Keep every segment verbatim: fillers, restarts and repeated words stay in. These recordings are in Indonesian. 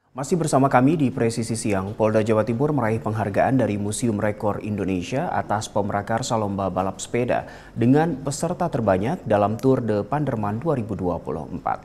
Masih bersama kami di Presisi Siang, Polda Jawa Timur meraih penghargaan dari Museum Rekor Indonesia atas pemrakarsa lomba balap sepeda dengan peserta terbanyak dalam Tour de Panderman dua ribu dua puluh empat.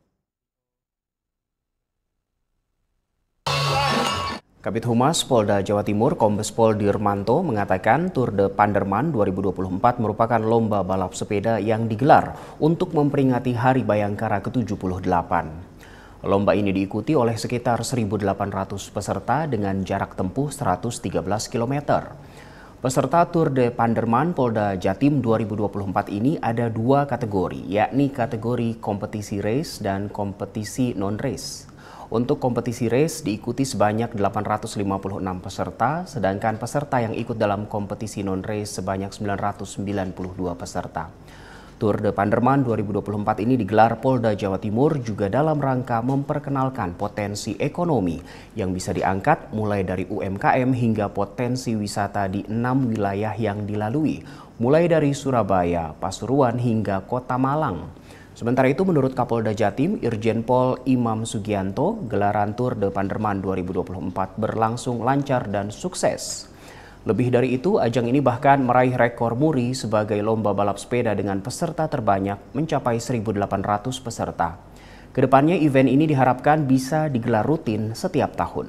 Kabid Humas Polda Jawa Timur Kombes Pol Dirmanto mengatakan Tour de Panderman dua ribu dua puluh empat merupakan lomba balap sepeda yang digelar untuk memperingati Hari Bayangkara ke tujuh puluh delapan. Lomba ini diikuti oleh sekitar seribu delapan ratus peserta dengan jarak tempuh seratus tiga belas kilometer. Peserta Tour de Panderman Polda Jatim dua ribu dua puluh empat ini ada dua kategori, yakni kategori kompetisi race dan kompetisi non-race. Untuk kompetisi race diikuti sebanyak delapan ratus lima puluh enam peserta, sedangkan peserta yang ikut dalam kompetisi non-race sebanyak sembilan ratus sembilan puluh dua peserta. Tour de Panderman dua ribu dua puluh empat ini digelar Polda Jawa Timur juga dalam rangka memperkenalkan potensi ekonomi yang bisa diangkat mulai dari U M K M hingga potensi wisata di enam wilayah yang dilalui, mulai dari Surabaya, Pasuruan hingga Kota Malang. Sementara itu menurut Kapolda Jatim Irjen Pol Imam Sugianto, gelaran Tour de Panderman dua ribu dua puluh empat berlangsung lancar dan sukses. Lebih dari itu, ajang ini bahkan meraih rekor muri sebagai lomba balap sepeda dengan peserta terbanyak mencapai seribu delapan ratus peserta. Kedepannya event ini diharapkan bisa digelar rutin setiap tahun.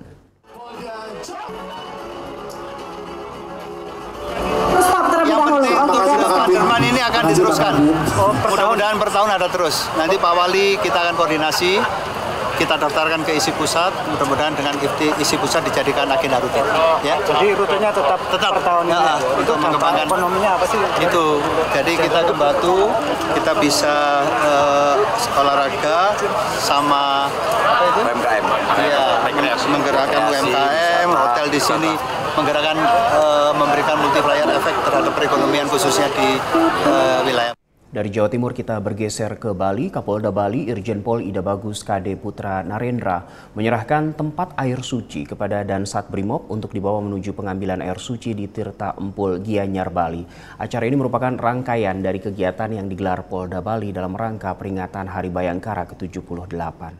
Yang penting Panderman ini akan diteruskan. Mudah-mudahan per tahun ada terus. Nanti Pak Wali kita akan koordinasi. Kita daftarkan ke isi pusat, mudah-mudahan dengan isi pusat dijadikan agenda rutin. Ya. Jadi rutenya tetap, tetap per tahun ini. Ya, untuk mengembangkan ekonominya apa sih? Itu. Jadi kita membantu, kita bisa uh, olahraga sama apa itu? U M K M. Iya, menggerakkan U M K M, hotel di sini, menggerakkan uh, memberikan multiplier efek terhadap perekonomian khususnya di uh, wilayah. Dari Jawa Timur kita bergeser ke Bali. Kapolda Bali Irjen Pol Ida Bagus K D Putra Narendra menyerahkan tempat air suci kepada Dansat Brimob untuk dibawa menuju pengambilan air suci di Tirta Empul Gianyar, Bali. Acara ini merupakan rangkaian dari kegiatan yang digelar Polda Bali dalam rangka peringatan Hari Bayangkara ke tujuh puluh delapan.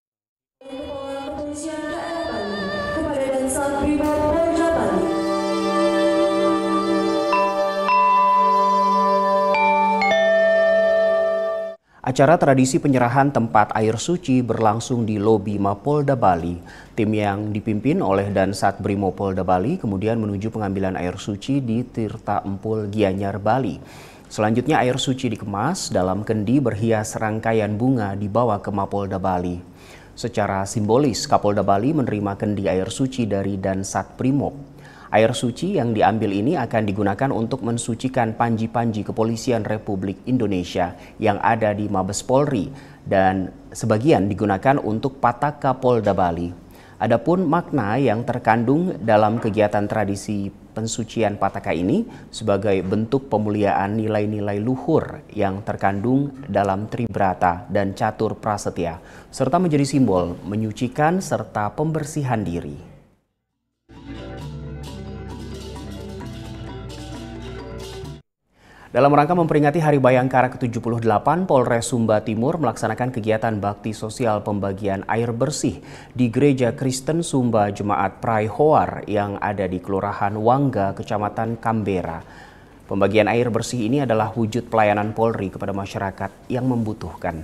Acara tradisi penyerahan tempat air suci berlangsung di lobi Mapolda Bali. Tim yang dipimpin oleh Dansat Brimob Polda Bali kemudian menuju pengambilan air suci di Tirta Empul Gianyar, Bali. Selanjutnya air suci dikemas dalam kendi berhias rangkaian bunga dibawa ke Mapolda Bali. Secara simbolis, Kapolda Bali menerima kendi air suci dari Dansat Brimob. Air suci yang diambil ini akan digunakan untuk mensucikan panji-panji Kepolisian Republik Indonesia yang ada di Mabes Polri dan sebagian digunakan untuk Pataka Polda Bali. Adapun makna yang terkandung dalam kegiatan tradisi pensucian Pataka ini sebagai bentuk pemuliaan nilai-nilai luhur yang terkandung dalam Tribrata dan Catur Prasetya, serta menjadi simbol menyucikan serta pembersihan diri. Dalam rangka memperingati Hari Bayangkara ke tujuh puluh delapan, Polres Sumba Timur melaksanakan kegiatan bakti sosial pembagian air bersih di Gereja Kristen Sumba Jemaat Praihoar yang ada di Kelurahan Wangga, Kecamatan Kambera. Pembagian air bersih ini adalah wujud pelayanan Polri kepada masyarakat yang membutuhkan.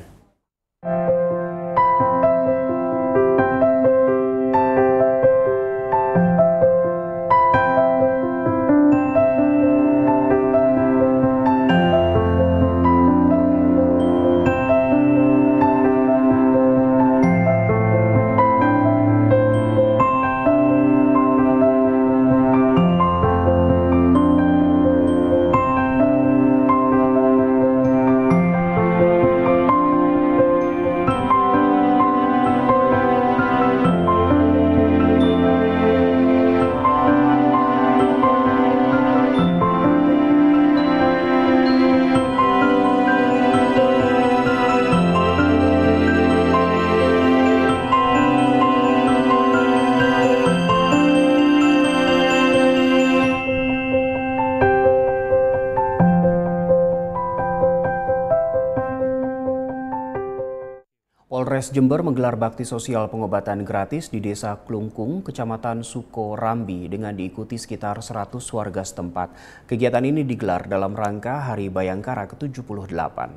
Kapolres Jember menggelar bakti sosial pengobatan gratis di Desa Klungkung, Kecamatan Sukorambi dengan diikuti sekitar seratus warga setempat. Kegiatan ini digelar dalam rangka Hari Bayangkara ke tujuh puluh delapan.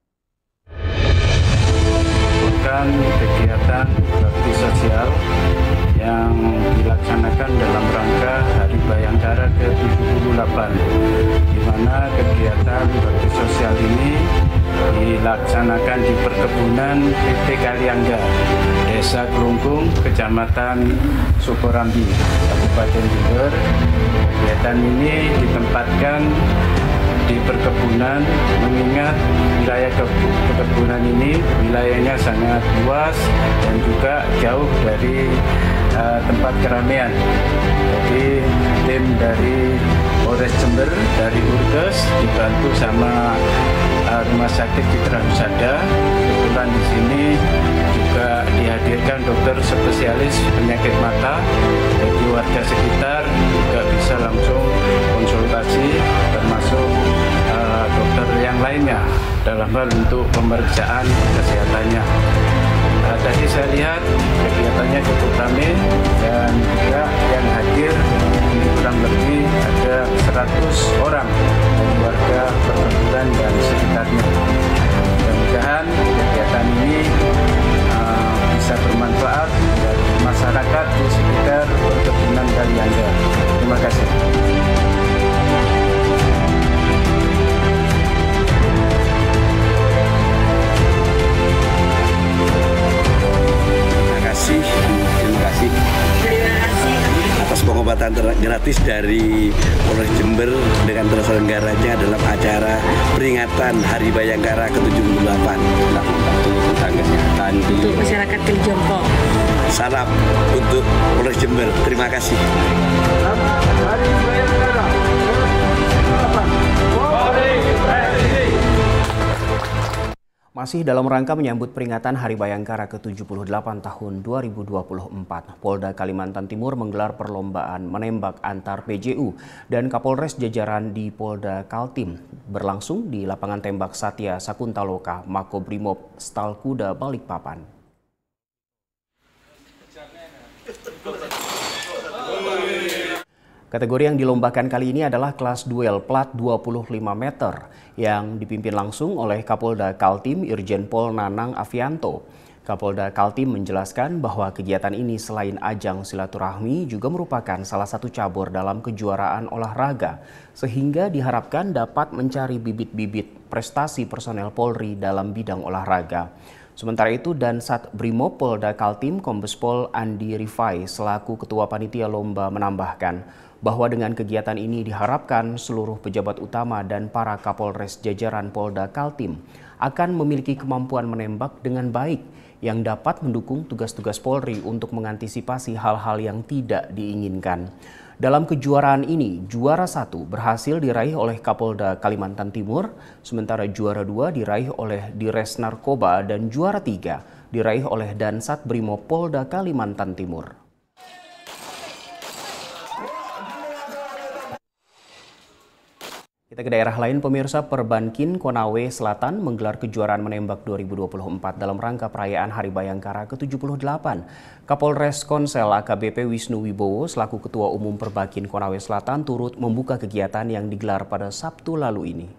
Bukan kegiatan bakti sosial yang dilaksanakan dalam rangka Hari Bayangkara ke tujuh puluh delapan, di mana kegiatan bakti sosial ini dilaksanakan di perkebunan P T Kaliangga, Desa Klungkung, Kecamatan Sukorambi, Kabupaten Jember. Kegiatan ini ditempatkan di perkebunan, mengingat wilayah perkebunan ini wilayahnya sangat luas dan juga jauh dari uh, tempat keramaian. Jadi tim dari Polres Jember, dari Urkes, dibantu sama uh, Rumah Sakit Citra Husada. Kebetulan di sini juga dihadirkan dokter spesialis penyakit mata, jadi warga sekitar juga bisa langsung konsultasi, termasuk uh, dokter yang lainnya dalam hal untuk pemeriksaan kesehatannya. Uh, tadi saya lihat kegiatannya cukup ramai dan juga yang hadir ini kurang lebih ada seratus orang dari warga perkebunan dan sekitarnya. Mudah-mudahan kegiatan ini uh, bisa bermanfaat bagi masyarakat di sekitar perkebunan Kaliangga. Terima kasih. Terima kasih, terima kasih atas pengobatan gratis dari Polres Jember dengan terselenggaranya dalam acara peringatan Hari Bayangkara ke tujuh puluh delapan tentang kesehatan untuk masyarakat Kelijompo. Salam untuk Polres Jember. Terima kasih. Hari Bayangkara Masih dalam rangka menyambut peringatan Hari Bayangkara ke tujuh puluh delapan tahun dua ribu dua puluh empat, Polda Kalimantan Timur menggelar perlombaan menembak antar P J U dan Kapolres jajaran di Polda Kaltim berlangsung di lapangan tembak Satya Sakuntaloka, Makobrimob Stalkuda, Balikpapan. Kategori yang dilombakan kali ini adalah kelas duel plat dua puluh lima meter yang dipimpin langsung oleh Kapolda Kaltim Irjen Pol Nanang Afianto. Kapolda Kaltim menjelaskan bahwa kegiatan ini selain ajang silaturahmi juga merupakan salah satu cabur dalam kejuaraan olahraga, sehingga diharapkan dapat mencari bibit-bibit prestasi personel Polri dalam bidang olahraga. Sementara itu, Dansat Brimob Polda Kaltim Kombes Pol Andi Rifai selaku Ketua Panitia Lomba menambahkan bahwa dengan kegiatan ini diharapkan seluruh pejabat utama dan para Kapolres jajaran Polda Kaltim akan memiliki kemampuan menembak dengan baik yang dapat mendukung tugas-tugas Polri untuk mengantisipasi hal-hal yang tidak diinginkan. Dalam kejuaraan ini, juara satu berhasil diraih oleh Kapolda Kalimantan Timur, sementara juara dua diraih oleh Dires Narkoba dan juara tiga diraih oleh Dansat Brimob Polda Kalimantan Timur. Kita ke daerah lain, pemirsa. Perbankin Konawe Selatan menggelar kejuaraan menembak dua ribu dua puluh empat dalam rangka perayaan Hari Bayangkara ke tujuh puluh delapan. Kapolres Konsel A K B P Wisnu Wibowo selaku Ketua Umum Perbankin Konawe Selatan turut membuka kegiatan yang digelar pada Sabtu lalu ini.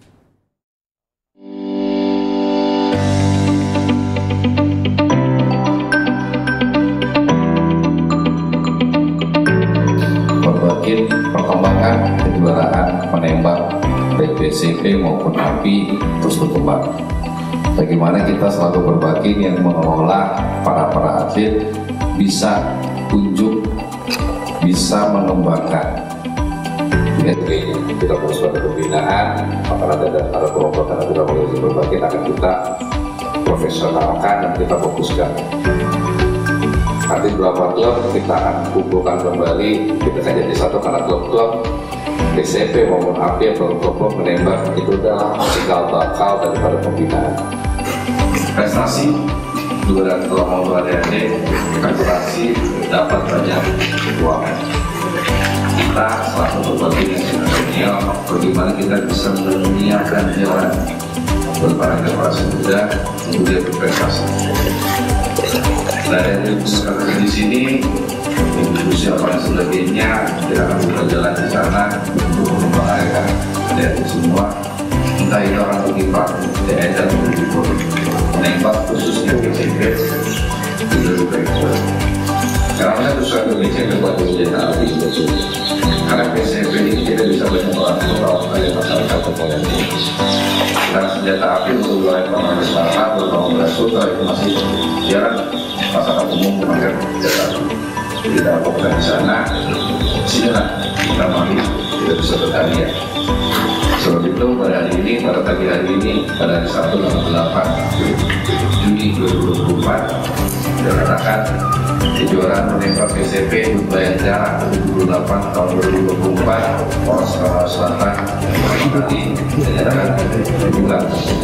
Perbakin perkembangan kejuaraan menembak B P C P maupun A P I terus berkembang. Bagaimana kita selalu berbagi yang mengelola para-para atlet bisa unjuk, bisa mengembangkan. Jadi kita terus pada pembinaan, maka ada ada kelompok dan ada polisi berbagi akan kita profesionalkan dan kita fokuskan. Nanti beberapa klub kita akan kumpulkan kembali, kita akan jadi satu karena klub-klub B C P maupun A P I atau klub menembak itu adalah cikal bakal daripada pembinaan. Prestasi dua dan dua maupun adik-adik, prestasi dapat banyak keuangan. Kita selalu berbagi dengan senior, bagaimana kita bisa menyiapkan jalan kepada generasi muda untuk dia berprestasi. Dari rekan di sini, diskusi apa dan sebagainya, kita akan berjalan di sana untuk mengembangkan dari semua, entah itu orang pengibar, T N dan menembak khususnya P C P itu lebih baik. Karena saya terus Indonesia kepada senjata api betul. Karena P C P ini tidak bisa banyak orang tahu dari masyarakat politik. Karena senjata api untuk wilayah pengaruh masyarakat, terutama berasal itu masih jarang masyarakat umum memakai senjata api. Kita lakukan di sana, sinilah kita mari tidak bisa berkarya. Sebab itu pada hari ini, pada pagi hari ini, pada hari Sabtu tanggal delapan Juni dua ribu dua puluh empat, dilaksanakan kejuaraan menembak P C P berbayar jarak tujuh puluh delapan tahun dua ribu dua puluh empat Polres Karawang Selatan nanti dinyatakan dibuka.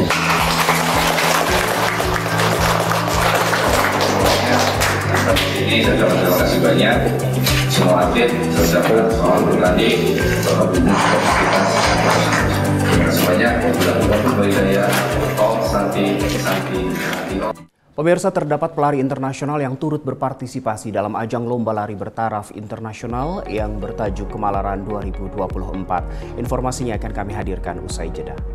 Ini saya ucapkan terima kasih banyak semua atlet, saya ucapkan selamat bertanding, selamat bertanding, terima kasih banyak. Wabillahi taufiq hidayah. Om Santi Santi Santi Om. Pemirsa, terdapat pelari internasional yang turut berpartisipasi dalam ajang lomba lari bertaraf internasional yang bertajuk Kemalaran dua ribu dua puluh empat. Informasinya akan kami hadirkan usai jeda.